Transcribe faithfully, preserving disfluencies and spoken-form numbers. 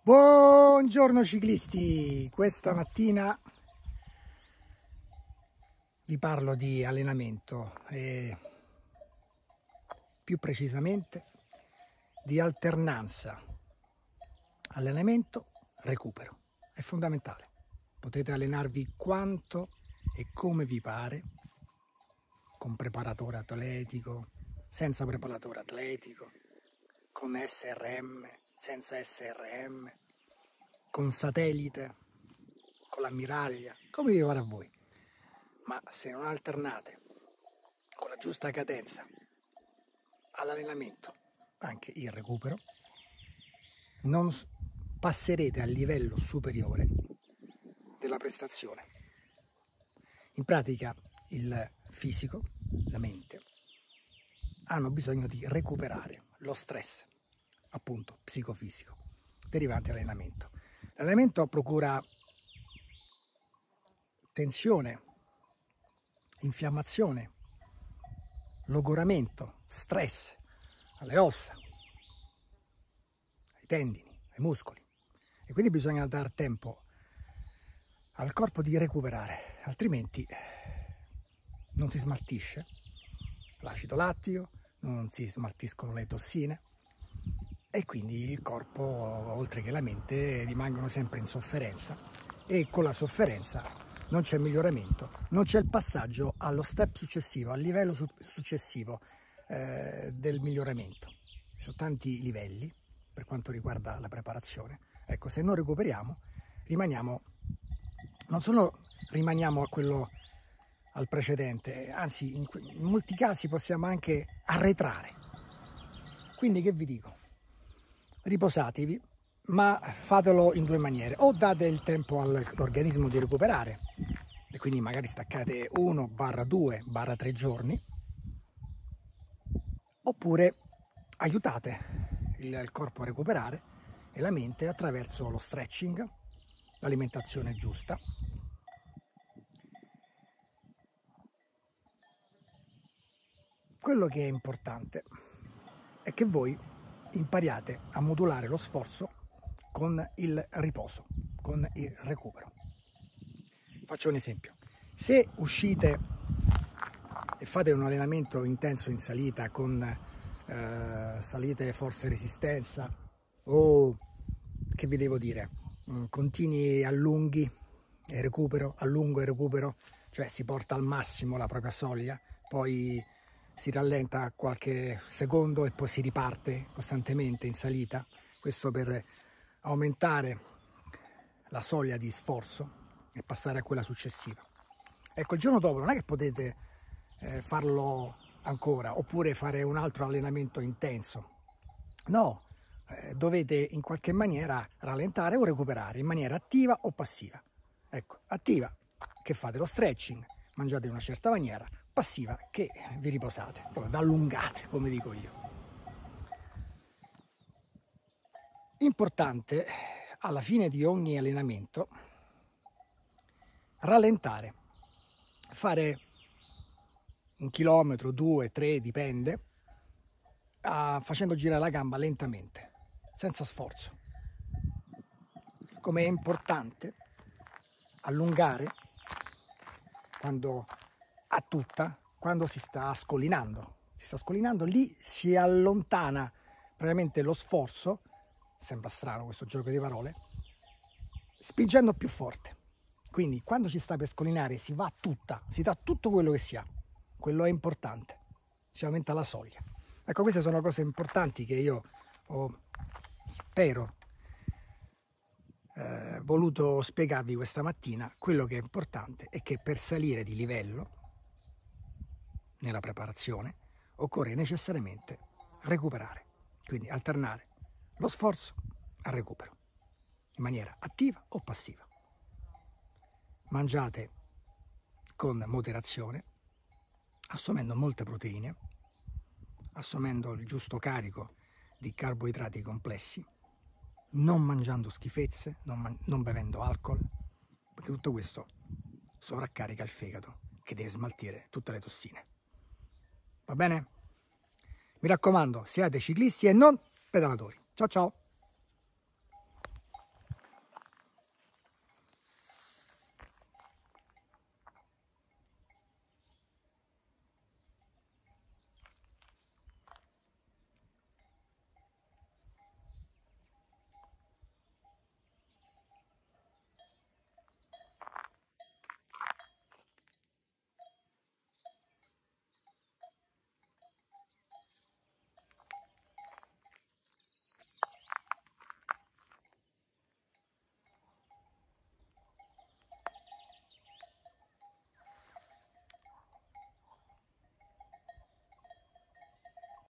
Buongiorno ciclisti, questa mattina vi parlo di allenamento e più precisamente di alternanza allenamento-recupero. È fondamentale, potete allenarvi quanto e come vi pare, con preparatore atletico, senza preparatore atletico, con S R M, senza S R M, con satellite, con l'ammiraglia, come vi pare a voi. Ma se non alternate con la giusta cadenza all'allenamento, anche il recupero, non passerete al livello superiore della prestazione. In pratica il fisico, la mente, hanno bisogno di recuperare lo stress, appunto psicofisico, derivante dall'allenamento. L'allenamento procura tensione, infiammazione, logoramento, stress alle ossa, ai tendini, ai muscoli, e quindi bisogna dar tempo al corpo di recuperare, altrimenti non si smaltisce l'acido lattico, non si smaltiscono le tossine e quindi il corpo, oltre che la mente, rimangono sempre in sofferenza, e con la sofferenza non c'è miglioramento, non c'è il passaggio allo step successivo, al livello su successivo eh, del miglioramento. Ci sono tanti livelli per quanto riguarda la preparazione. Ecco, se non recuperiamo, rimaniamo, non solo rimaniamo a quello al precedente, anzi in, in molti casi possiamo anche arretrare. Quindi che vi dico? Riposatevi, ma fatelo in due maniere: o date il tempo all'organismo di recuperare, e quindi magari staccate uno due tre giorni, oppure aiutate il, il corpo a recuperare e la mente attraverso lo stretching, l'alimentazione giusta, quello che è importante è che voi impariate a modulare lo sforzo con il riposo, con il recupero. Faccio un esempio: se uscite e fate un allenamento intenso in salita con eh, salite forza e resistenza, o che vi devo dire, continui allunghi e recupero, allungo e recupero, cioè si porta al massimo la propria soglia, poi si rallenta qualche secondo e poi si riparte costantemente in salita, questo per aumentare la soglia di sforzo e passare a quella successiva. Ecco, il giorno dopo non è che potete eh, farlo ancora, oppure fare un altro allenamento intenso, no, eh, dovete in qualche maniera rallentare o recuperare in maniera attiva o passiva. Ecco, attiva, che fate lo stretching, mangiate in una certa maniera; passiva, che vi riposate, poi allungate, come dico io. Importante alla fine di ogni allenamento rallentare, fare un chilometro, due, tre, dipende, uh, facendo girare la gamba lentamente, senza sforzo. Come è importante allungare quando a tutta, quando si sta scollinando, si sta scollinando, lì si allontana praticamente lo sforzo, sembra strano questo gioco di parole, spingendo più forte. Quindi quando si sta per scollinare si va a tutta, si dà tutto quello che si ha, quello è importante, si aumenta la soglia. Ecco, queste sono cose importanti che io ho, spero, eh, voluto spiegarvi questa mattina. Quello che è importante è che per salire di livello nella preparazione occorre necessariamente recuperare, quindi alternare lo sforzo al recupero in maniera attiva o passiva. Mangiate con moderazione, assumendo molte proteine, assumendo il giusto carico di carboidrati complessi, non mangiando schifezze, non, man non bevendo alcol, perché tutto questo sovraccarica il fegato, che deve smaltire tutte le tossine. Va bene? Mi raccomando, siate ciclisti e non pedalatori. Ciao ciao!